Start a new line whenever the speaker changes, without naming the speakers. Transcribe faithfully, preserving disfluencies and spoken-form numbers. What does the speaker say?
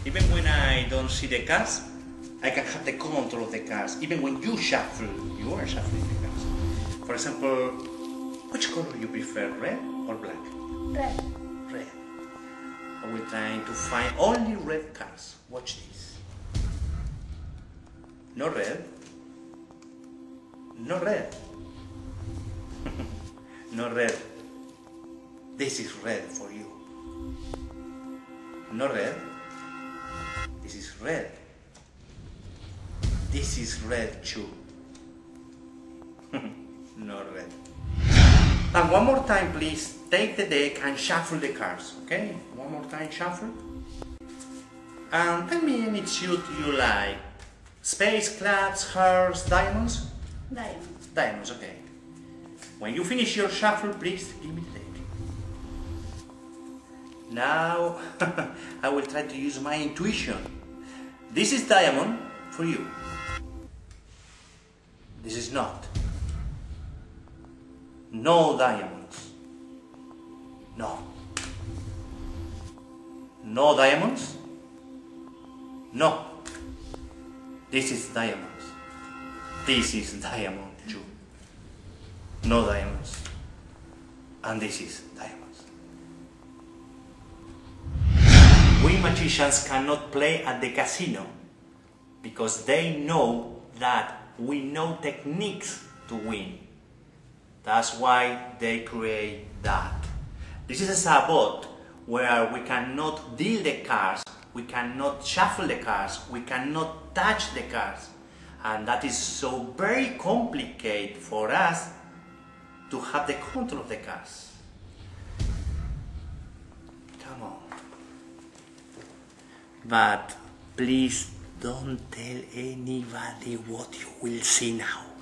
Even when I don't see the cards, I can have the control of the cards. Even when you shuffle, you are shuffling the cards. For example, which color you prefer, red or black?
Red.
Red. I will try to find only red cards. Watch this. No red. No red. No red. This is red for you. No red. This is red. This is red too. No red. And one more time, please. Take the deck and shuffle the cards. Okay? One more time, shuffle. And tell me any suit you like. Spades, clubs, hearts, diamonds?
Diamonds.
Diamonds, okay. When you finish your shuffle, please give me the deck. Now, I will try to use my intuition. This is diamond for you. This is not. No diamonds. No. No diamonds? No. This is diamonds. This is diamond too. No diamonds. And this is diamonds. We magicians cannot play at the casino because they know that we know techniques to win. That's why they create that. This is a sabot where we cannot deal the cards, we cannot shuffle the cards, we cannot touch the cards. And that is so very complicated for us to have the control of the cards. Come on. But please don't tell anybody what you will see now.